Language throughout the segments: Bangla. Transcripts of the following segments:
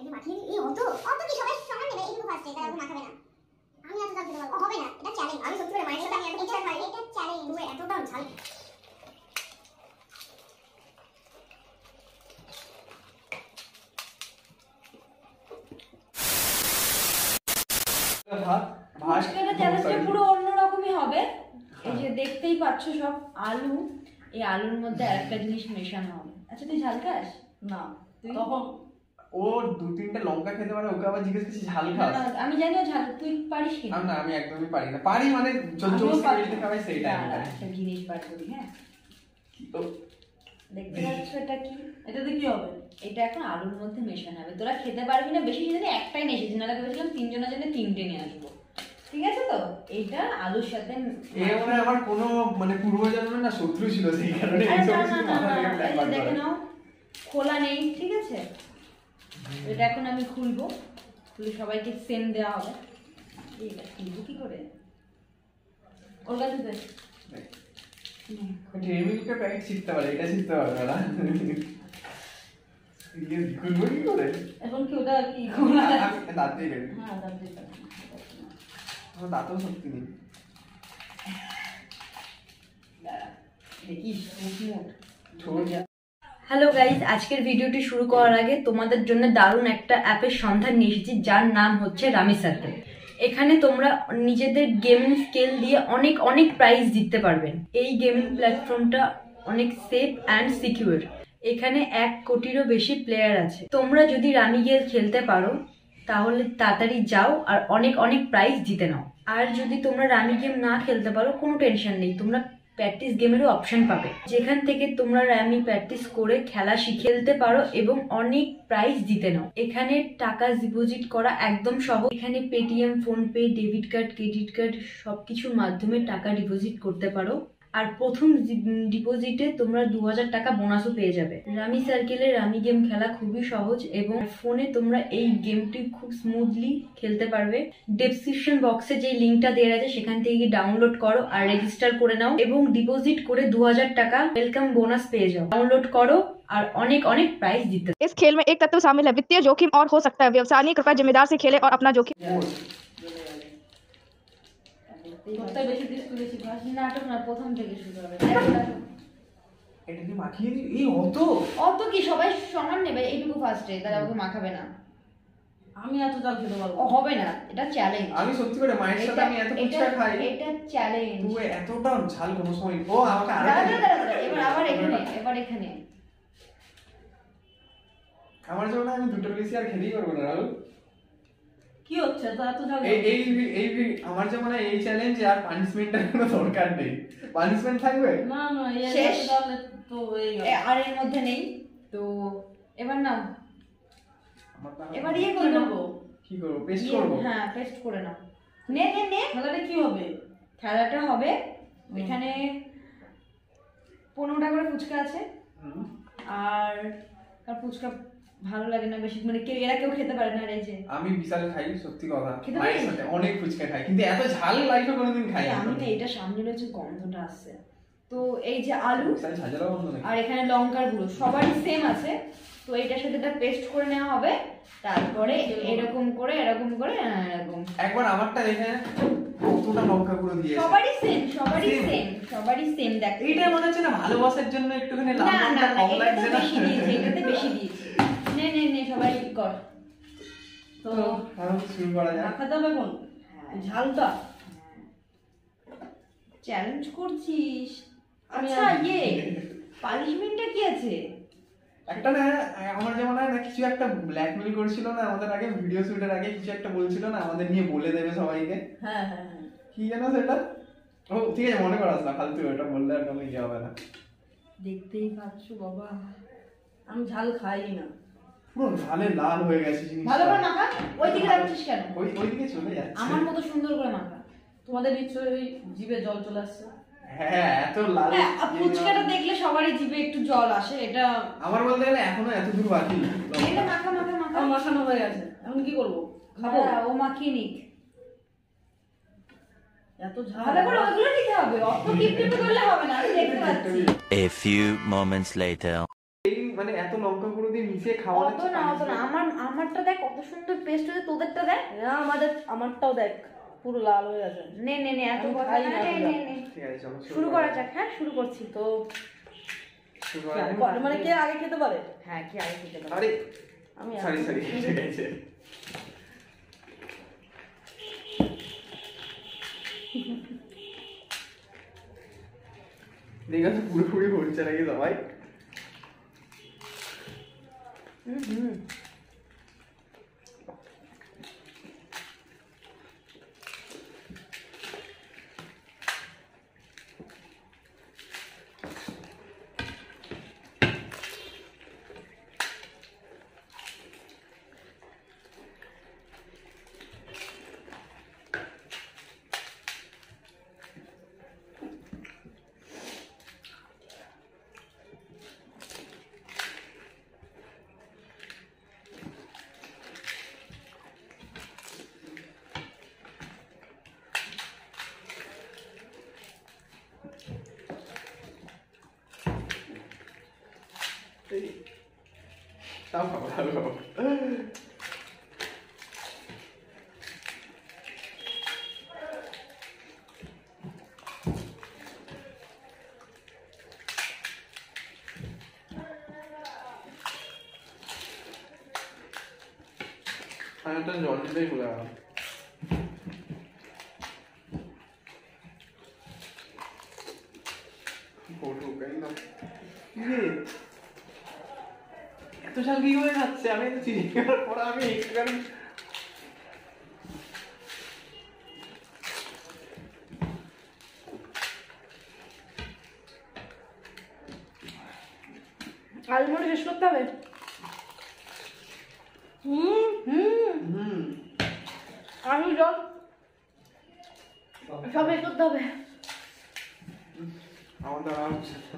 এটা কি মাখিয়ে এই অত কি সবাই সমান নেবে এইটুকু ফার্স্টে তারা মাখাবে না আমি এত জানতে পারবো হবে না এটা চ্যালেঞ্জ আমি সত্যি করে মাইন্ড আমি এত খাই এটা চ্যালেঞ্জ তুই এতটা ঝাল ভাতটা চ্যালেঞ্জটা পুরো অন্যরকমই হবে। এই যে দেখতেই পাচ্ছ সব আলু, এই আলুর মধ্যে আরেকটা জিনিস মেশানো হবে। আচ্ছা তুই ঝাল খাস? না তখন ও দু তিনটা লঙ্কা খেতে পারে, ওকে আবার জিজ্ঞেস করছি ঝাল খাস? আমি জানি ও ঝাল, তুই পারিস কি? না আমি একদমই পারি না। পারি মানে জোরজবরদস্তি খাওয়াই সেইটা আমি একটা জিনিস বার করি। হ্যাঁ দেখতে পাচ্ছ এটা কি? এটাতে কি হবে? এটা এখন আলুর মধ্যে মেশানো হবে। তোরা খেতে পারবি না বেশি, জানি একটাই নিয়ে এসেছি, নাহলে ভেবেছিলাম তিনজনের জন্য তিনটে নিয়ে আসবো। ঠিক আছে তো? এইটা আলুর সাথে মানে আমার কোনো মানে পূর্বজন্মের না শত্রু ছিল, সেই কারণে এই সব কিছু মাথা থেকে প্ল্যান বার দেখে নাও খোলা নেই। ঠিক আছে, এটা এখন আমি খুলবো, খুলে সবাইকে সেম দেওয়া হবে। এটা খুলবো কি করে? ওর কাছে দে। ডেমিলকে প্যাকেট শিখতে পারে, এটা শিখতে পারবে না। খুলবো কি করে? এখন কি ওটা কি দাঁত দিয়ে গেলি? হ্যাঁ দাঁত দিয়ে কাটবো। আমার দাঁতও শক্তি নেই। দেখিস মুখ ছোট হ্যালো গাইজ, আজকের ভিডিওটি শুরু করার আগে তোমাদের জন্য দারুণ একটা অ্যাপের সন্ধান নিয়ে এসেছি, যার নাম হচ্ছে রামি সার্কেল। এখানে তোমরা নিজেদের গেমিং স্কেল দিয়ে অনেক অনেক প্রাইজ জিততে পারবেন। এই গেমিং প্ল্যাটফর্মটা অনেক সেফ অ্যান্ড সিকিউর। এখানে 1 কোটিরও বেশি প্লেয়ার আছে। তোমরা যদি রামি গেম খেলতে পারো তাহলে তাড়াতাড়ি যাও আর অনেক অনেক প্রাইজ জিতে নাও। আর যদি তোমরা রামি গেম না খেলতে পারো কোনো টেনশন নেই, তোমরা প্র্যাকটিস গেমেরও অপশন পাবে, যেখান থেকে তোমরা রামি প্র্যাকটিস করে খেলা শিখে খেলতে পারো এবং অনেক প্রাইজ জিতে নাও। এখানে টাকা ডিপোজিট করা একদম সহজ। এখানে Paytm, PhonePe, debit card, credit card সবকিছুর মাধ্যমে টাকা ডিপোজিট করতে পারো। আর প্রথম ডিপোজিটে তোমরা 2000 টাকা বোনাসও পেয়ে যাবে। রামি সার্কেলে রামি গেম খেলা খুবই সহজ এবং ফোনে তোমরা এই গেমটি খুব স্মুথলি খেলতে পারবে। ডেসক্রিপশন বক্সে যে লিঙ্কটা দেওয়া আছে সেখান থেকে ডাউনলোড করো আর রেজিস্টার করে নাও এবং ডিপোজিট করে 2000 টাকা ওয়েলকাম বোনাস পেয়ে যাও। ডাউনলোড করো और অনেক অনেক प्राइज जीते। इस खेल में एक तत्व शामिल है वित्तीय जोखिम और हो सकता है व्यवसायी कृपया जिम्मेदार से खेले और अपना जोखिम। সবটা বেশি দিস তুই বেশি খাস। নাটক না, প্রথম থেকে শুরু হবে। এটা কি মাখিয়ে দিই? এই অত কি সবাই সমান নেবে এইটুকু ফার্স্টে, তারা ওকে মাখাবে না। আমি এত জাল খেতে পারবো? হবে না, এটা চ্যালেঞ্জ। আমি সত্যি করে মায়ের সাথে আমি এত ফুচকা খাই, এটা চ্যালেঞ্জ। তুই এতটা ঝাল কোনো সময় ও আমাকে এবার আবার এখানে আমার জন্য আমি দুটোর বেশি আর খেতেই পারবো না। রাহুল কি হচ্ছে তো এত জাল? এই আমার যে মানে এই চ্যালেঞ্জে আর পানিশমেন্টের কোনো দরকার নেই। পানিশমেন্ট থাকবে না না শেষ তো এই আর এর মধ্যে নেই তো। এবার না এবার করবো। কি করবো? পেস্ট করবো? হ্যাঁ পেস্ট করে নাও। নে খেলাটা কি হবে? খেলাটা হবে এখানে 15টা করে ফুচকা আছে। আর ফুচকা ভালো লাগে না বেশি, মানে এরা কেউ খেতে পারে না। এই যে আমি বিশাল খাই, সত্যি কথা। খেতে মায়ের সাথে অনেক ফুচকা খাই, কিন্তু এত ঝাল লাইফে কোনোদিন খাই না। আমি না, এটা সামনে রয়েছে গন্ধটা আসছে তো। এই যে আলু বিশাল ঝাঁঝালো গন্ধ নাকি? আর এখানে লঙ্কার গুঁড়ো সবারই সেম আছে তো। এটার সাথে এটা পেস্ট করে নেওয়া হবে, তারপরে এরকম করে এরকম একবার আমারটা দেখে কতটা লঙ্কা গুঁড়ো দিয়েছে। সবারই সেম দেখ। এইটা মনে হচ্ছে না ভালোবাসার জন্য একটুখানি লাল লঙ্কা কম লাগছে না? এটাতে বেশি দিয়েছি। নে সবাই কর তো শুরু করা যাক। মাখাতে হবে কোন ঝালটা? চ্যালেঞ্জ করছিস? আচ্ছা পানিশমেন্টটা কি আছে? একটা না আমার যেমন হয় না, কিছু একটা ব্ল্যাকমেল করেছিল না আমাদের আগে, ভিডিও শুটের আগে কিছু একটা বলছিল না আমাদের নিয়ে, বলে দেবে সবাইকে। হ্যাঁ কি জানো সেটা? ও ঠিক আছে, মনে করাস না, ফালতু। ওটা বললে আর কোনো ইয়ে হবে না। দেখতেই পাচ্ছ বাবা, আমি ঝাল খাই না। পুরো ঝালে লাল হয়ে গেছে জিনিসটা। ভালো করে মাখা। ওইদিকে রাখছিস কেন? ওইদিকে চলে যাচ্ছে। আমার মতো সুন্দর করে মাখা। তোমাদের নিশ্চয়ই জিভে জল চলে আসছে। হ্যাঁ এত লাল। ফুচকাটা দেখলে সবারই জিভে একটু জল আসে। এটা আমার বলতে গেলে এখনো এত দূর বাকি। এটা মাখা আমার মাখানো হয়ে গেছে, এখন কি করবো? খাবো? ও মাখিয়ে নিক। এত ঝাল ভালো করে ওগুলো নিতে হবে, অত কিপটিপি করলে হবে না। আমি দেখতে পাচ্ছি। A few moments later. এই মানে এত লঙ্কা গুঁড়ো দিয়ে মিশিয়ে খাওয়ানো অত না অত না, আমারটা দেখ কত সুন্দর পেস্ট হয়েছে, তোদেরটা দেখ। আমারটাও দেখ পুরো লাল হয়ে আছে। নে নে নে, এত আমি কথা খাই না, না নে এগুলো। নে নে। ঠিক আছে চলো শুরু করা যাক। হ্যাঁ শুরু করছি তো। শুরু করা যাক। মানে কে আগে খেতে পারে? হ্যাঁ কি আগে খেতে পারি? আরে আমি সরি সরি ঠিক আছে। দেখা তো পুরোপুরি হচ্ছে নাকি সবাই। হুম। তাও ভালো। আমি একটা জল দিতেই ভুলে গেলাম। এত সাল কি করে খাচ্ছে? আমি তো চিনি করার পর আমি একটুখানি আলমন্ড শেষ করতে হবে। আলু জল সব শেষ করতে হবে। আমার দ্বারা হচ্ছে না।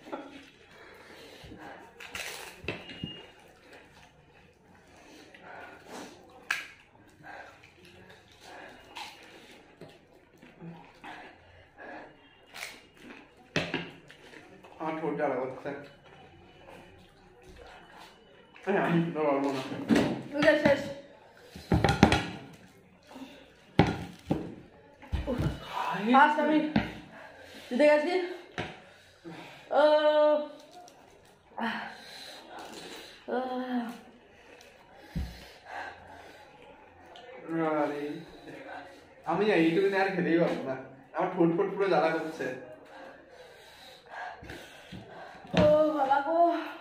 আমার ঠোঁট জ্বালা করছে। আমি তো পারবো না। শেষ। ফার্স্ট আমি জিতে গেছি। আমি এইটুকু আর খেতেই পারবো না, আমার ঠোঁট ফোট পুরো জ্বালা করছে। ও বাবা গো।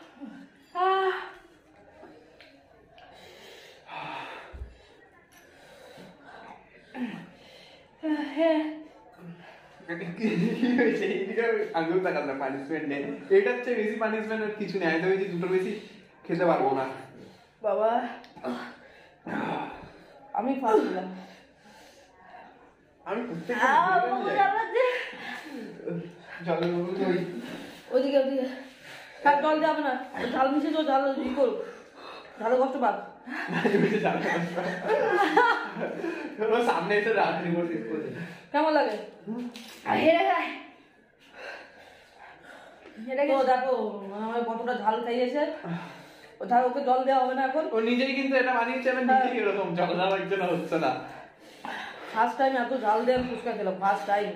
আঙুল দেখাল না পানিশমেন্ট নেই, এটার চেয়ে বেশি পানিশমেন্ট আর কিছু নেই। আমি তো দুটোর বেশি খেতে পারবো না বাবা। আমি ফার্স্ট হলাম। আমি ওইদিকে ওইদিকে তার জল যাবে না, ঝাল মিশে তো ঝাল ই করুক, ঝালে কষ্ট পাক। সামনে এসে রাত্রি কেমন লাগে? তো দেখো আমার কতটা ঝাল খাইয়েছে। ও ঝাল ওকে জল দেওয়া হবে না এখন। ও নিজেই কিন্তু এটা বানিয়েছে, আমি নিজেই এরকম জল দেওয়ার জন্য হচ্ছে না। ফার্স্ট টাইম এত ঝাল দিয়ে আমি ফুচকা খেলাম, ফার্স্ট টাইম।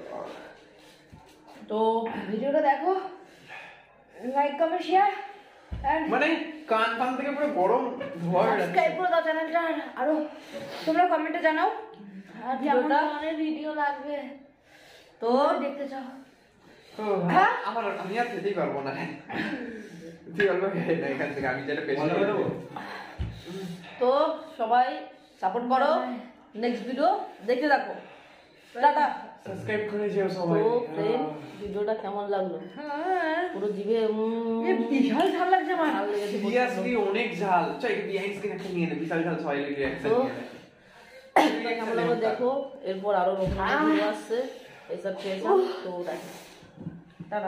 তো ভিডিওটা দেখো, লাইক কমেন্ট শেয়ার এন্ড মানে কান ফান থেকে পুরো গরম ধোয়া হয়ে যাচ্ছে। সাবস্ক্রাইব করে দাও চ্যানেলটা। আরো তোমরা কমেন্টে জানাও আর কেমন ভিডিওটা ধরনের ভিডিও লাগবে তো দেখতে চাও। ও, আমি আর খেতেই পারবো না। তুই অল্প খেয়ে না এখান থেকে, আমি যেটা পেছনে দেবো। তো সবাই সাপোর্ট করো, নেক্সট ভিডিও দেখতে থাকো। টাটা। সাবস্ক্রাইব করে যেও সবাই। তো ফ্রেন্ড ভিডিওটা কেমন লাগলো? পুরো জিভে বিশাল ঝাল লাগছে আমার। ঝাল লেগেছে প্রচণ্ড। সিরিয়াসলি অনেক ঝাল। চল একটু বিহাইন্ড স্ক্রিন একটা নিয়ে নে, বিশাল ঝাল সবাই লেগে একসাথে তো নিয়ে নে। কেমন লাগলো দেখো, এরপর আরো নতুন ভিডিও আসছে এইসব খেয়েছাম। তো দেখো টাটা।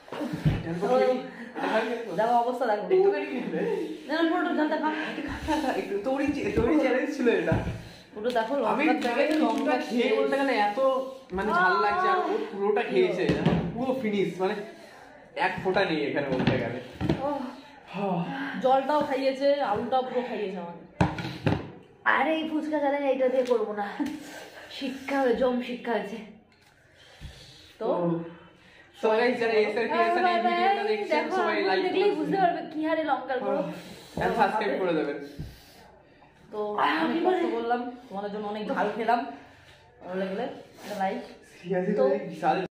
দেখো অবস্থা দেখো, একটুখানি খেয়ে নে। না পুরোটা ঝালটা খা, একটু তোরই চ্যালেঞ্জ ছিল এটা। পুরো দেখো আমি লঙ্কার জায়গায় লঙ্কা খেয়ে বলতে গেলে এত মানে ঝাল লাগছে, আর ও পুরোটা খেয়েছে, পুরো ফিনিশ, মানে এক ফোঁটা নেই এখানে বলতে গেলে। ও জলটাও খাইয়েছে, আলুটাও পুরো খাইয়েছে আমাকে। আরে এই ফুচকা চ্যালেঞ্জ এইটা দিয়ে করবো না, শিক্ষা জম শিক্ষা হয়েছে। তো সবাই যারা এসআর ক্রিয়েশন এই ভিডিওটা দেখছেন সবাই লাইক দেখলেই বুঝতে পারবে কি হারে লঙ্কার গুঁড়ো। আর সাবস্ক্রাইব করে দেবেন। তো আমি কষ্ট করলাম তোমাদের জন্য, অনেক ঝাল খেলাম, ভালো লাগলে লাইক। সিরিয়াসলি তো বিশাল